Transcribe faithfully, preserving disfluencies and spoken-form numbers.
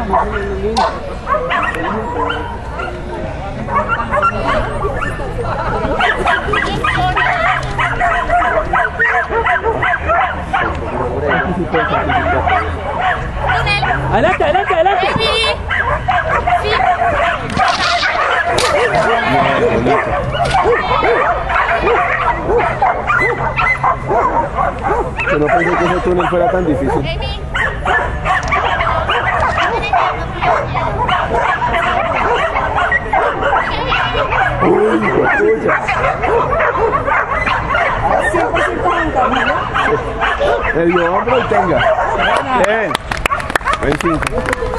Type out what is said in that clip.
Adelante, adelante, adelante. Yo no pensé que ese túnel fuera tan difícil. Uy, escucha. El hombro y tenga. Bien. Buen cinco.